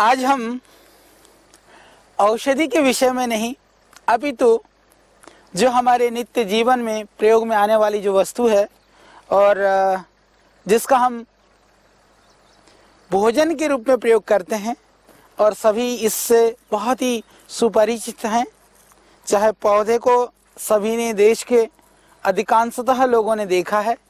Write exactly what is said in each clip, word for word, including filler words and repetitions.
आज हम औषधि के विषय में नहीं, अपितु जो हमारे नित्य जीवन में प्रयोग में आने वाली जो वस्तु है और जिसका हम भोजन के रूप में प्रयोग करते हैं और सभी इससे बहुत ही सुपरिचित हैं। चाहे पौधे को सभी ने, देश के अधिकांशतः लोगों ने देखा है,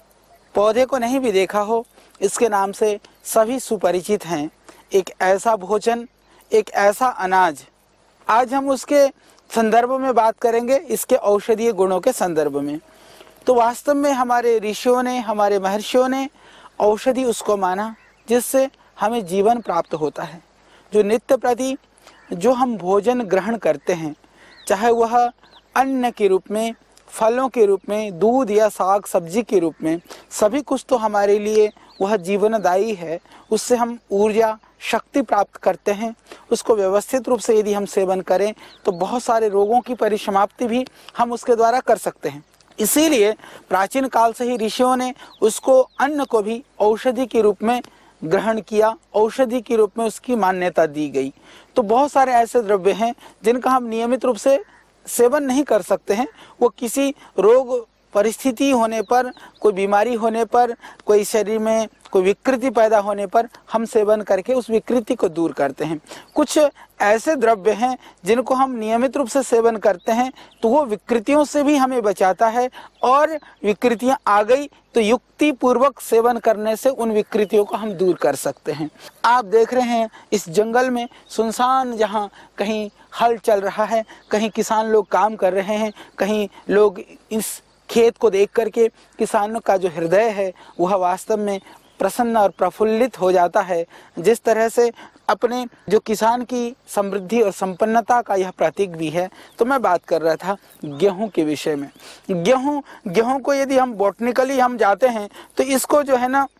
पौधे को नहीं भी देखा हो, इसके नाम से सभी सुपरिचित हैं। एक ऐसा भोजन, एक ऐसा अनाज, आज हम उसके संदर्भ में बात करेंगे, इसके औषधीय गुणों के संदर्भ में। तो वास्तव में हमारे ऋषियों ने, हमारे महर्षियों ने औषधि उसको माना जिससे हमें जीवन प्राप्त होता है। जो नित्य प्रति जो हम भोजन ग्रहण करते हैं, चाहे वह अन्न के रूप में, फलों के रूप में, दूध या साग सब्जी के रूप में, सभी कुछ तो हमारे लिए वह जीवनदायी है। उससे हम ऊर्जा, शक्ति प्राप्त करते हैं। उसको व्यवस्थित रूप से यदि हम सेवन करें तो बहुत सारे रोगों की परिसमाप्ति भी हम उसके द्वारा कर सकते हैं। इसीलिए प्राचीन काल से ही ऋषियों ने उसको, अन्न को भी औषधि के रूप में ग्रहण किया, औषधि के रूप में उसकी मान्यता दी गई। तो बहुत सारे ऐसे द्रव्य हैं जिनका हम नियमित रूप से सेवन नहीं कर सकते हैं। वो किसी रोग परिस्थिति होने पर, कोई बीमारी होने पर, कोई शरीर में कोई विकृति पैदा होने पर हम सेवन करके उस विकृति को दूर करते हैं। कुछ ऐसे द्रव्य हैं जिनको हम नियमित रूप से सेवन करते हैं तो वो विकृतियों से भी हमें बचाता है, और विकृतियां आ गई तो युक्ति पूर्वक सेवन करने से उन विकृतियों को हम दूर कर सकते हैं। आप देख रहे हैं इस जंगल में सुनसान, जहाँ कहीं हल चल रहा है, कहीं किसान लोग काम कर रहे हैं, कहीं लोग इस खेत को देख करके किसानों का जो हृदय है वह वास्तव में प्रसन्न और प्रफुल्लित हो जाता है। जिस तरह से अपने जो किसान की समृद्धि और संपन्नता का यह प्रतीक भी है। तो मैं बात कर रहा था गेहूं के विषय में। गेहूं गेहूं को यदि हम बॉटनिकली हम जाते हैं तो इसको जो है ना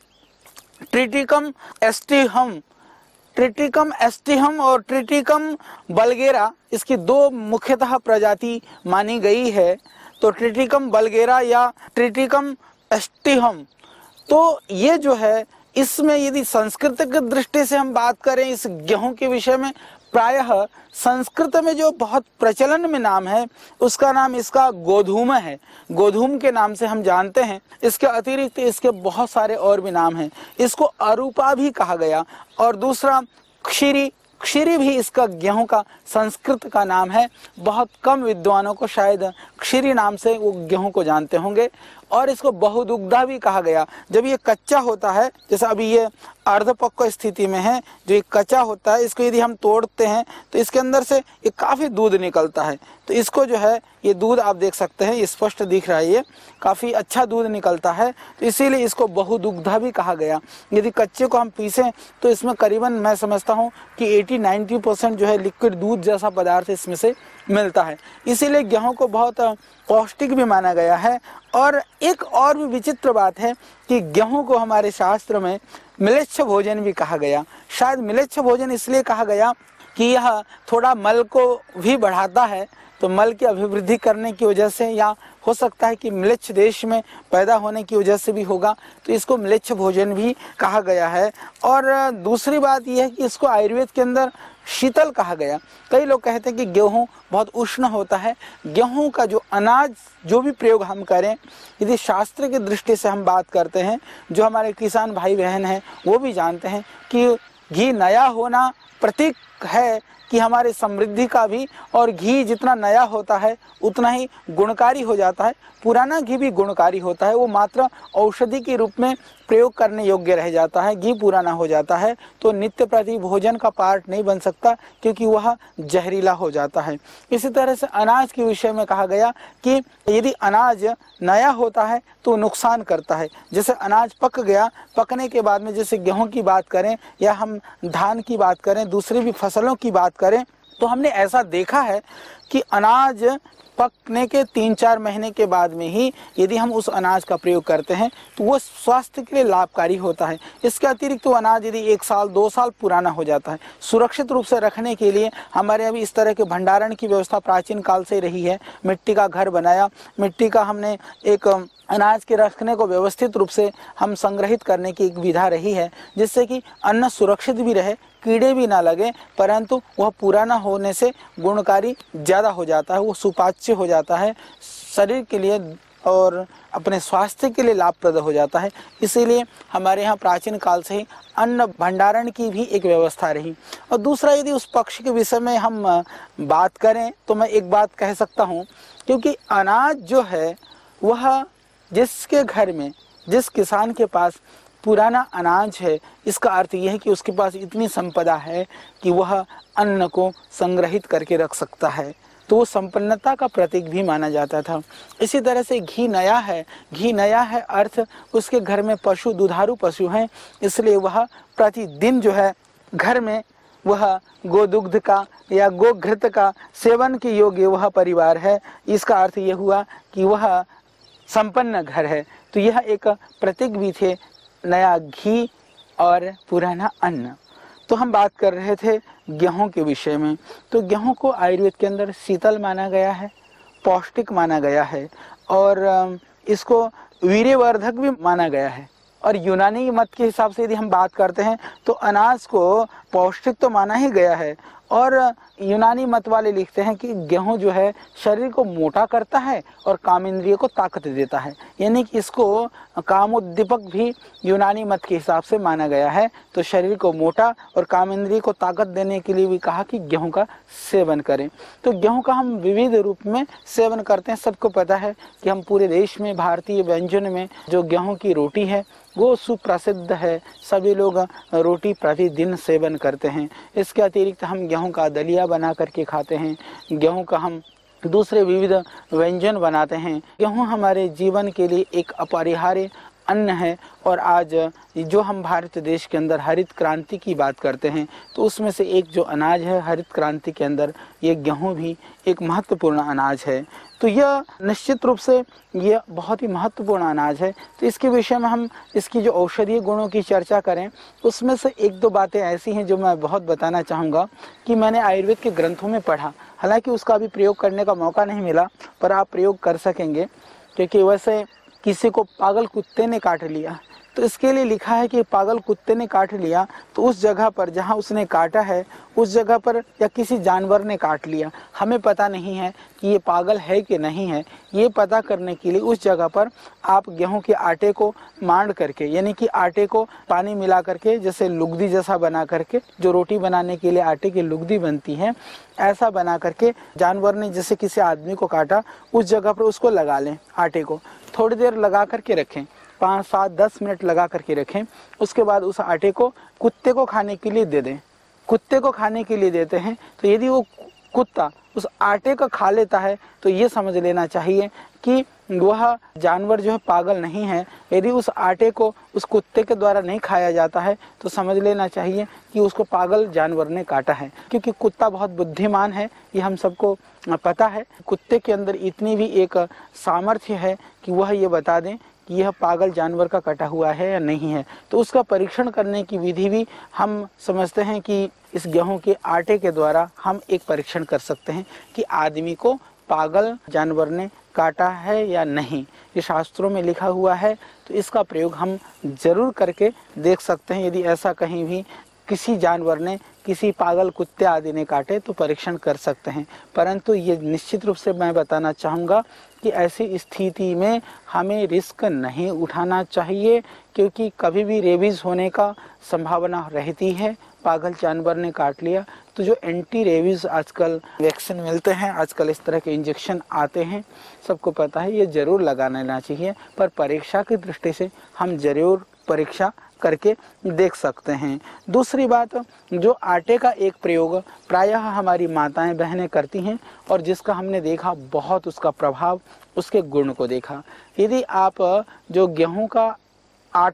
ट्रिटिकम एस्टिहम ट्रिटिकम एस्टिहम और ट्रिटिकम बल्गेरा, इसकी दो मुख्यतः प्रजाति मानी गई है। तो ट्रिटिकम बल्गेरा या ट्रिटिकम एस्टिहम, तो ये जो है, इसमें यदि संस्कृत की दृष्टि से हम बात करें इस गेहूं के विषय में, प्रायः संस्कृत में जो बहुत प्रचलन में नाम है उसका नाम इसका गोधूम है। गोधूम के नाम से हम जानते हैं। इसके अतिरिक्त इसके बहुत सारे और भी नाम हैं। इसको अरूपा भी कहा गया, और दूसरा क्षीरी क्षीरी भी इसका गेहूं का संस्कृत का नाम है। बहुत कम विद्वानों को शायद क्षीरी नाम से वो गेहूं को जानते होंगे। और इसको बहुदुग्धा भी कहा गया। जब ये कच्चा होता है, जैसा अभी ये अर्धपक्व स्थिति में है, जो ये कच्चा होता है, इसको यदि हम तोड़ते हैं तो इसके अंदर से ये काफ़ी दूध निकलता है। तो इसको जो है, ये दूध आप देख सकते हैं, ये स्पष्ट दिख रहा है, ये काफ़ी अच्छा दूध निकलता है। तो इसीलिए इसको बहुदुग्धा भी कहा गया। यदि कच्चे को हम पीसें तो इसमें करीबन मैं समझता हूँ कि अस्सी नब्बे परसेंट जो है लिक्विड दूध जैसा पदार्थ इसमें से मिलता है। इसीलिए गेहूं को बहुत पौष्टिक भी माना गया है। और एक और भी विचित्र बात है कि गेहूं को हमारे शास्त्र में मिलेच्छ भोजन भी कहा गया। शायद मिलेच्छ भोजन इसलिए कहा गया कि यह थोड़ा मल को भी बढ़ाता है, तो मल की अभिवृद्धि करने की वजह से, या हो सकता है कि मिलेच्छ देश में पैदा होने की वजह से भी होगा, तो इसको मिलेच्छ भोजन भी कहा गया है। और दूसरी बात यह है कि इसको आयुर्वेद के अंदर शीतल कहा गया। कई लोग कहते हैं कि गेहूं बहुत उष्ण होता है। गेहूं का जो अनाज, जो भी प्रयोग हम करें, यदि शास्त्र की दृष्टि से हम बात करते हैं, जो हमारे किसान भाई बहन हैं वो भी जानते हैं कि घी नया होना प्रतीक है कि हमारे समृद्धि का भी, और घी जितना नया होता है उतना ही गुणकारी हो जाता है। पुराना घी भी गुणकारी होता है, वो मात्र औषधि के रूप में प्रयोग करने योग्य रह जाता है। घी पुराना हो जाता है तो नित्य प्रति भोजन का पार्ट नहीं बन सकता, क्योंकि वह जहरीला हो जाता है। इसी तरह से अनाज के विषय में कहा गया कि यदि अनाज नया होता है तो नुकसान करता है। जैसे अनाज पक गया, पकने के बाद में, जैसे गेहूं की बात करें या हम धान की बात करें, दूसरी भी फसलों की बात करें, तो हमने ऐसा देखा है कि अनाज पकने के तीन चार महीने के बाद में ही यदि हम उस अनाज का प्रयोग करते हैं तो वो स्वास्थ्य के लिए लाभकारी होता है। इसके अतिरिक्त तो अनाज यदि एक साल दो साल पुराना हो जाता है, सुरक्षित रूप से रखने के लिए हमारे अभी इस तरह के भंडारण की व्यवस्था प्राचीन काल से रही है। मिट्टी का घर बनाया, मिट्टी का हमने एक अनाज के रखने को व्यवस्थित रूप से हम संग्रहित करने की एक विधा रही है, जिससे कि अन्न सुरक्षित भी रहे, कीड़े भी ना लगे, परंतु वह पुराना होने से गुणकारी ज़्यादा हो जाता है, वो सुपाच्य हो जाता है, शरीर के लिए और अपने स्वास्थ्य के लिए लाभप्रद हो जाता है। इसीलिए हमारे यहाँ प्राचीन काल से ही अन्न भंडारण की भी एक व्यवस्था रही। और दूसरा, यदि उस पक्ष के विषय में हम बात करें तो मैं एक बात कह सकता हूँ, क्योंकि अनाज जो है वह जिसके घर में, जिस किसान के पास पुराना अनाज है, इसका अर्थ यह है कि उसके पास इतनी संपदा है कि वह अन्न को संग्रहित करके रख सकता है, तो वो संपन्नता का प्रतीक भी माना जाता था। इसी तरह से घी नया है, घी नया है अर्थ उसके घर में पशु, दुधारू पशु हैं, इसलिए वह प्रतिदिन जो है घर में वह गोदुग्ध का या गोघृत का सेवन के योग्य वह परिवार है। इसका अर्थ यह हुआ कि वह संपन्न घर है। तो यह एक प्रतीक भी थे, नया घी और पुराना अन्न। तो हम बात कर रहे थे गेहूं के विषय में। तो गेहूं को आयुर्वेद के अंदर शीतल माना गया है, पौष्टिक माना गया है और इसको वीर्यवर्धक भी माना गया है। और यूनानी मत के हिसाब से यदि हम बात करते हैं तो अनाज को पौष्टिक तो माना ही गया है, और यूनानी मत वाले लिखते हैं कि गेहूं जो है शरीर को मोटा करता है और काम इंद्रिय को ताकत देता है, यानी कि इसको कामोद्दीपक भी यूनानी मत के हिसाब से माना गया है। तो शरीर को मोटा और काम इंद्रिय को ताकत देने के लिए भी कहा कि गेहूं का सेवन करें। तो गेहूं का हम विविध रूप में सेवन करते हैं। सबको पता है कि हम पूरे देश में भारतीय व्यंजन में जो गेहूं की रोटी है वो सुप्रसिद्ध है, सभी लोग रोटी प्रतिदिन सेवन करते हैं। इसके अतिरिक्त हम गेहूं का दलिया बना करके खाते हैं, गेहूं का हम दूसरे विविध व्यंजन बनाते हैं। गेहूं हमारे जीवन के लिए एक अपरिहार्य अन्न है। और आज जो हम भारत देश के अंदर हरित क्रांति की बात करते हैं तो उसमें से एक जो अनाज है हरित क्रांति के अंदर, ये गेहूं भी एक महत्वपूर्ण अनाज है। तो यह निश्चित रूप से ये बहुत ही महत्वपूर्ण अनाज है। तो इसके विषय में हम इसकी जो औषधीय गुणों की चर्चा करें, उसमें से एक दो बातें ऐसी हैं जो मैं बहुत बताना चाहूँगा कि मैंने आयुर्वेद के ग्रंथों में पढ़ा। हालांकि उसका अभी प्रयोग करने का मौका नहीं मिला, पर आप प्रयोग कर सकेंगे, क्योंकि वैसे किसी को पागल कुत्ते ने काट लिया तो इसके लिए लिखा है कि पागल कुत्ते ने काट लिया तो उस जगह पर जहां उसने काटा है उस जगह पर या किसी जानवर ने काट लिया, हमें पता नहीं है कि ये पागल है कि नहीं है। ये पता करने के लिए उस जगह पर आप गेहूं के आटे को मांड करके, यानी कि आटे को पानी मिला करके जैसे लुगदी जैसा बना करके, जो रोटी बनाने के लिए आटे की लुगदी बनती है, ऐसा बना करके जानवर ने जैसे किसी आदमी को काटा उस जगह पर उसको लगा लें। आटे को थोड़ी देर लगा करके रखें, पाँच सात दस मिनट लगा करके रखें। उसके बाद उस आटे को कुत्ते को खाने के लिए दे दें। कुत्ते को खाने के लिए देते हैं तो यदि वो कुत्ता उस आटे को खा लेता है तो ये समझ लेना चाहिए कि वह जानवर जो है पागल नहीं है। यदि उस आटे को उस कुत्ते के द्वारा नहीं खाया जाता है तो समझ लेना चाहिए कि उसको पागल जानवर ने काटा है, क्योंकि कुत्ता बहुत बुद्धिमान है, ये हम सबको पता है। कुत्ते के अंदर इतनी भी एक सामर्थ्य है कि वह ये बता दें कि यह पागल जानवर का कटा हुआ है या नहीं है। तो उसका परीक्षण करने की विधि भी हम समझते हैं कि इस गेहूं के आटे के द्वारा हम एक परीक्षण कर सकते हैं कि आदमी को पागल जानवर ने काटा है या नहीं। ये शास्त्रों में लिखा हुआ है, तो इसका प्रयोग हम जरूर करके देख सकते हैं। यदि ऐसा कहीं भी किसी जानवर ने किसी पागल कुत्ते आदि ने काटे तो परीक्षण कर सकते हैं। परंतु ये निश्चित रूप से मैं बताना चाहूँगा कि ऐसी स्थिति में हमें रिस्क नहीं उठाना चाहिए, क्योंकि कभी भी रेबीज होने का संभावना रहती है। पागल जानवर ने काट लिया तो जो एंटी रेबीज आजकल वैक्सीन मिलते हैं, आजकल इस तरह के इंजेक्शन आते हैं, सबको पता है, ये जरूर लगा लेना चाहिए। पर परीक्षा की दृष्टि से हम जरूर परीक्षा करके देख सकते हैं। दूसरी बात, जो आटे का एक प्रयोग प्रायः हमारी माताएं बहनें करती हैं और जिसका हमने देखा बहुत उसका प्रभाव, उसके गुण को देखा। यदि आप जो गेहूं का आटा है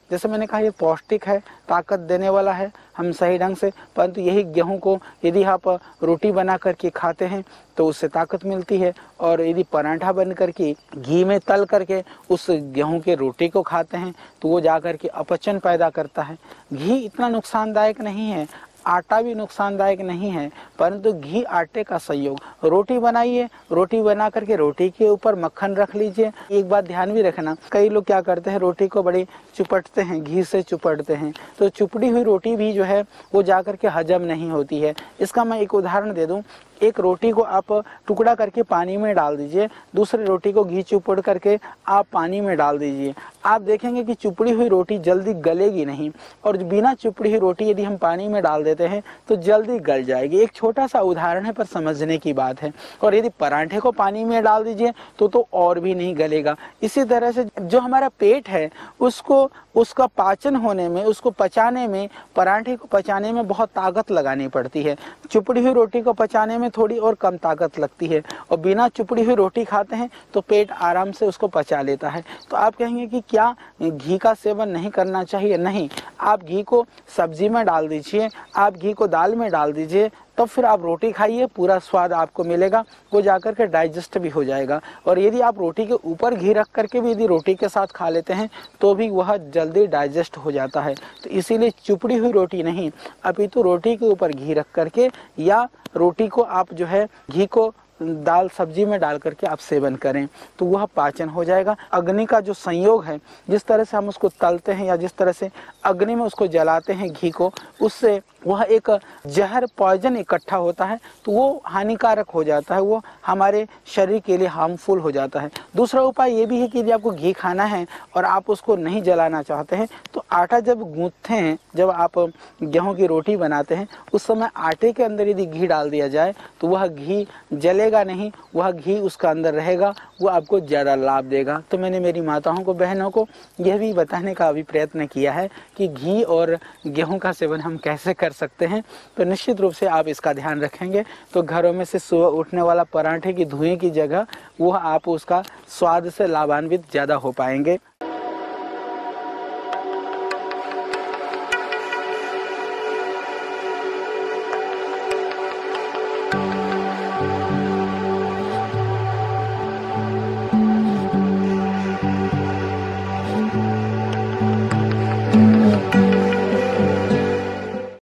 जैसे मैंने कहा ये पौष्टिक है, ताकत देने वाला है हम सही ढंग से, परंतु यही गेहूं को यदि आप रोटी बना करके खाते हैं तो उससे ताकत मिलती है, और यदि पराठा बन करके घी में तल करके उस गेहूं के रोटी को खाते हैं तो वो जा करके अपचन पैदा करता है। घी इतना नुकसानदायक नहीं है, आटा भी नुकसानदायक नहीं है, परंतु घी आटे का संयोग। रोटी बनाइए, रोटी बना करके रोटी के ऊपर मक्खन रख लीजिए। एक बात ध्यान भी रखना, कई लोग क्या करते हैं, रोटी को बड़े चुपटते हैं, घी से चुपटते हैं, तो चुपड़ी हुई रोटी भी जो है वो जा करके हजम नहीं होती है। इसका मैं एक उदाहरण दे दूं, एक रोटी को आप टुकड़ा करके पानी में डाल दीजिए, दूसरी रोटी को घी चुपड़ करके आप पानी में डाल दीजिए, आप देखेंगे कि चुपड़ी हुई रोटी जल्दी गलेगी नहीं, और बिना चुपड़ी हुई रोटी यदि हम पानी में डाल देते हैं तो जल्दी गल जाएगी। एक छोटा सा उदाहरण है पर समझने की बात है। और यदि पराठे को पानी में डाल दीजिए तो तो और भी नहीं गलेगा। इसी तरह से जो हमारा पेट है उसको उसका पाचन होने में, उसको पचाने में, पराठे को पचाने में बहुत ताकत लगानी पड़ती है। चुपड़ी हुई रोटी को पचाने में थोड़ी और कम ताकत लगती है, और बिना चुपड़ी हुई रोटी खाते हैं तो पेट आराम से उसको पचा लेता है। तो आप कहेंगे कि क्या घी का सेवन नहीं करना चाहिए? नहीं, आप घी को सब्जी में डाल दीजिए, आप घी को दाल में डाल दीजिए, तब फिर आप रोटी खाइए, पूरा स्वाद आपको मिलेगा, वो जाकर के डाइजेस्ट भी हो जाएगा। और यदि आप रोटी के ऊपर घी रख करके भी यदि रोटी के साथ खा लेते हैं तो भी वह जल्दी डाइजेस्ट हो जाता है। तो इसीलिए चुपड़ी हुई रोटी नहीं, अपितु रोटी के ऊपर घी रख करके या रोटी को आप जो है घी को दाल सब्जी में डाल करके आप सेवन करें तो वह पाचन हो जाएगा। अग्नि का जो संयोग है, जिस तरह से हम उसको तलते हैं या जिस तरह से अग्नि में उसको जलाते हैं घी को, उससे वह एक जहर पॉइजन इकट्ठा होता है तो वो हानिकारक हो जाता है, वो हमारे शरीर के लिए हार्मफुल हो जाता है। दूसरा उपाय ये भी है कि यदि आपको घी खाना है और आप उसको नहीं जलाना चाहते हैं तो आटा जब गूंथते हैं, जब आप गेहूं की रोटी बनाते हैं उस समय आटे के अंदर यदि घी डाल दिया जाए तो वह घी जलेगा नहीं, वह घी उसका अंदर रहेगा, वो आपको ज़्यादा लाभ देगा। तो मैंने मेरी माताओं को, बहनों को यह भी बताने का अभी प्रयत्न किया है कि घी और गेहूं का सेवन हम कैसे कर सकते हैं। तो निश्चित रूप से आप इसका ध्यान रखेंगे तो घरों में से सुबह उठने वाला पराठे की धुएं की जगह वो आप उसका स्वाद से लाभान्वित ज़्यादा हो पाएंगे।